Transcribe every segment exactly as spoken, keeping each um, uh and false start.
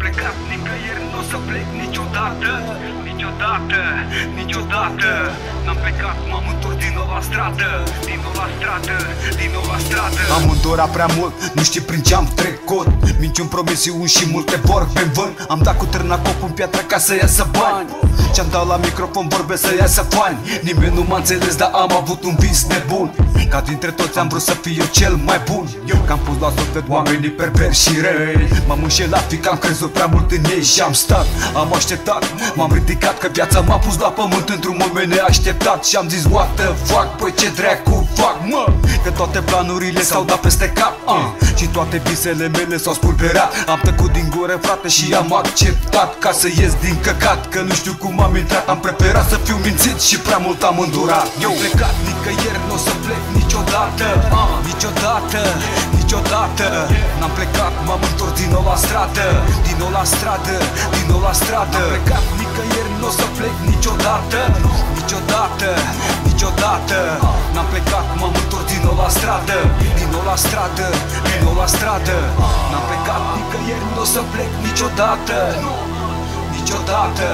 plecat nicăieri, n-o să plec niciodată. Niciodată, niciodată. N-am plecat, m-am întors din nou la stradă. Din nou la stradă, din nou la stradă. Am îndurat prea mult, nu știi prin ce am trecut. Minciuni, promisiuni și multe vorbe în vânt. Am dat cu târnacop în piatră ca să iasă bani. Ce-am dat la microfon vorbe să iasă fani. Nimeni nu m-a înțeles, dar am avut un vis nebun. Ca dintre toți am vrut să fiu cel mai bun. Eu că am pus la suflet oamenii perversi și răi. M-am înșelat, fiindcă am crezut prea mult în ei și am stat, am așteptat, m-am ridicat că viața m-a pus la pământ într-un moment neașteptat. Și am zis what the fuck, păi ce dracu fac, mă? Că toate planurile s-au dat peste cap uh. Și toate visele mele s-au spulberat. Am tăcut din gură, frate, și am acceptat ca să ies din căcat, că nu știu cum am intrat. Am preferat să fiu mințit și prea mult am îndurat. Eu plecat nicăieri, n-o să plec niciodată uh. Niciodată, niciodată. N-am plecat, m-am întors din nou la stradă. Din nou la stradă, din nou la stradă. N-am plecat nicăieri, n-o să plec niciodată. Niciodată, niciodată. N-am plecat, m-am întors din nou la stradă. Din nou la stradă, din nou la stradă. N-am plecat nicăieri, n-o să plec niciodată. Niciodată.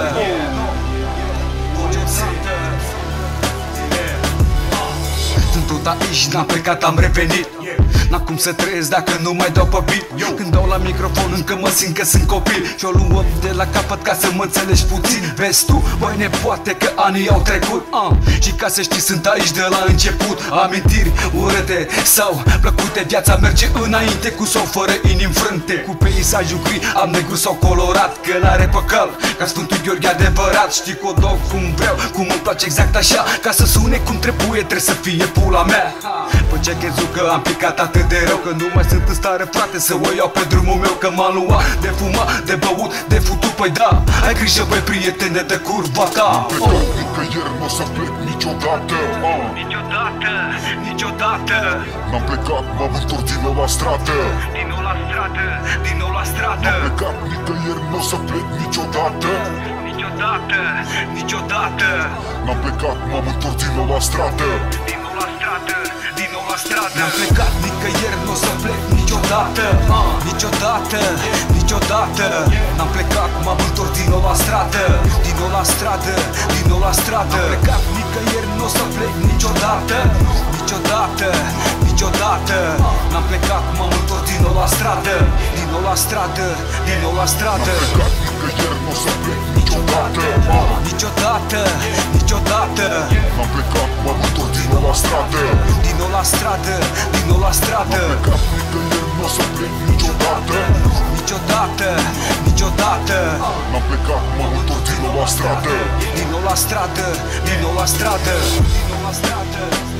Sunt tot aici, n-am plecat, am revenit. N-am cum să trăiesc dacă nu mai dau pe beat. Când dau la microfon încă mă simt că sunt copil. Și o luăm de la capăt ca să mă înțelegi puțin. Vezi tu, băi, nepoate că anii au trecut uh. Și ca să știi sunt aici de la început. Amintiri urâte sau plăcute, viața merge înainte cu sau fără inimi frânte. Cu peisajul gri, am negru sau colorat, călare pe cal, ca Sfântul Gheorghe adevărat. Știi că o dau cum vreau, cum îmi place exact așa. Ca să sune cum trebuie, trebuie să fie pula mea. Păi ce crezut că am picat atât de rău, că nu mai sunt în stare, frate, să o iau pe drumul meu. Că m-am luat de fumat, de băut, de futut, păi da. Ai grijă, băi, prietene, de curva ta. Am plecat nicăieri, n-o să plec niciodată uh. Niciodată, niciodată. N-am plecat, m-am întors din nou la stradă. Din nou la stradă, din nou la stradă. N-am plecat nicăieri, n-o să plec niciodată. Niciodată, niciodată. N-am plecat, m-am întors din nou la stradă. Din nou la stradă, din nou la stradă. N-am plecat nicăieri, n-o să plec niciodată uh. Niciodată, niciodată. N-am plecat, m-am întors din nou la stradă. Din nou la stradă, din nou la stradă. N-am plecat nicăieri, n-o să plec niciodată. Niciodată, niciodată. N-am plecat, m-am întors din nou la stradă. Din nou la stradă, din nou la stradă. N-am plecat nicăieri, n-o să plec niciodată uh. Niciodată, niciodată. N-am plecat, m-am întors din nou la stradă. Din nou la stradă, din nou la stradă. N-am plecat nicăieri, n-o să plec niciodată. Niciodată, niciodată. N-am plecat, m-am întors din nou la stradă. Din nou la stradă, din nou la stradă. Din nou la stradă.